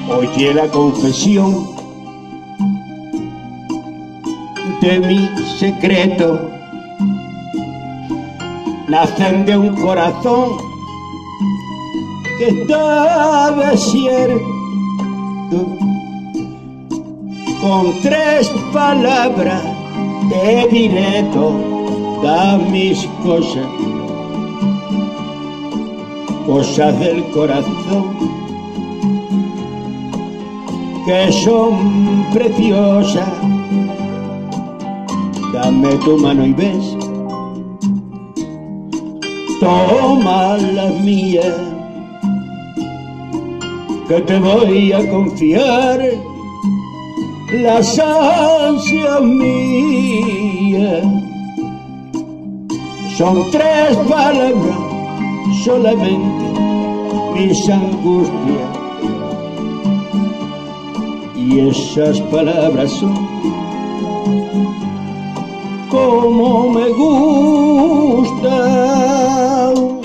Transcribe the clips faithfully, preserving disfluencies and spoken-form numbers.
Oye la confesión de mi secreto, nacen de un corazón que está desierto. Con tres palabras te diré todas mis cosas, cosas del corazón que son preciosas. Dame tu mano y ves, toma la mía, que te voy a confiar las ansias mías. Son tres palabras solamente, mis angustias, y esas palabras son como me gustan.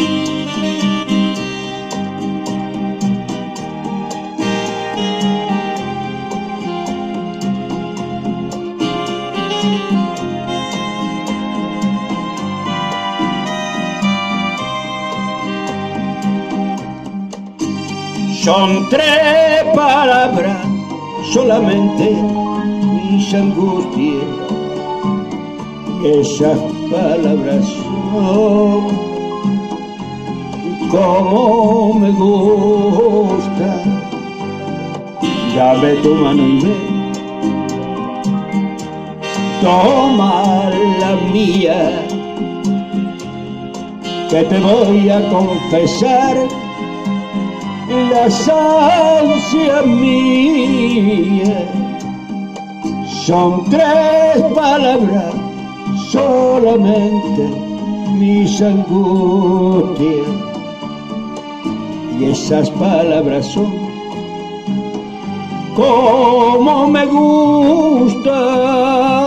Son tres palabras solamente, mis angustias, y esas palabras son como me gusta. Dame tu mano y ve, toma la mía, que te voy a confesar las ansias mías. Son tres palabras solamente, mis angustias, y esas palabras son como me gustan.